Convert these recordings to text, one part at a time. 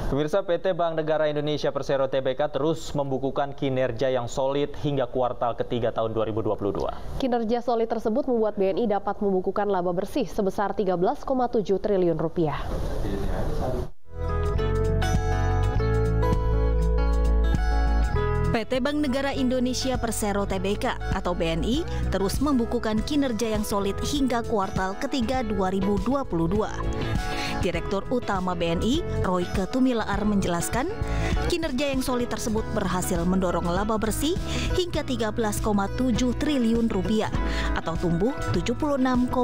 Pemirsa, PT Bank Negara Indonesia Persero Tbk terus membukukan kinerja yang solid hingga kuartal ketiga tahun 2022. Kinerja solid tersebut membuat BNI dapat membukukan laba bersih sebesar 13,7 triliun rupiah. PT Bank Negara Indonesia Persero Tbk atau BNI terus membukukan kinerja yang solid hingga kuartal ketiga 2022. Direktur Utama BNI, Royke Tumilaar menjelaskan, kinerja yang solid tersebut berhasil mendorong laba bersih hingga 13,7 triliun rupiah atau tumbuh 76,8%.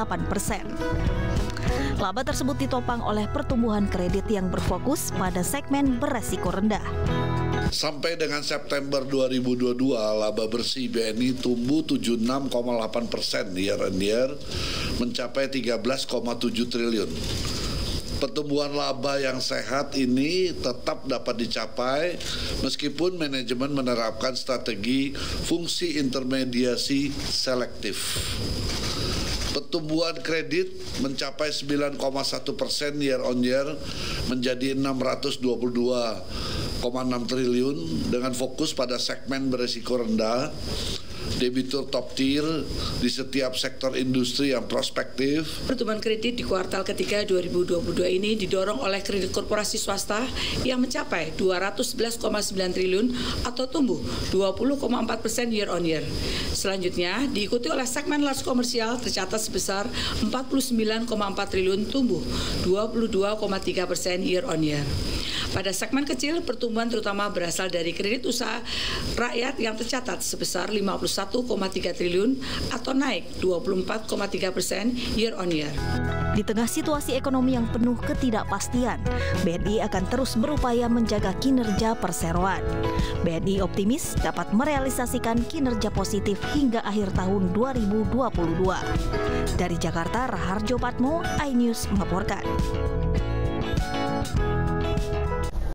Laba tersebut ditopang oleh pertumbuhan kredit yang berfokus pada segmen beresiko rendah. Sampai dengan September 2022, laba bersih BNI tumbuh 76,8% year on year, mencapai 13,7 triliun. Pertumbuhan laba yang sehat ini tetap dapat dicapai meskipun manajemen menerapkan strategi fungsi intermediasi selektif. Pertumbuhan kredit mencapai 9,1% year on year menjadi 622,6 triliun dengan fokus pada segmen berisiko rendah, debitur top tier di setiap sektor industri yang prospektif. Pertumbuhan kredit di kuartal ketiga 2022 ini didorong oleh kredit korporasi swasta yang mencapai 211,9 triliun atau tumbuh 20,4% year on year. Selanjutnya diikuti oleh segmen large komersial tercatat sebesar 49,4 triliun tumbuh 22,3% year on year. Pada segmen kecil, pertumbuhan terutama berasal dari kredit usaha rakyat yang tercatat sebesar 51,3 triliun atau naik 24,3% year on year. Di tengah situasi ekonomi yang penuh ketidakpastian, BNI akan terus berupaya menjaga kinerja perseroan. BNI optimis dapat merealisasikan kinerja positif hingga akhir tahun 2022. Dari Jakarta, Raharjo Patmo, iNews melaporkan.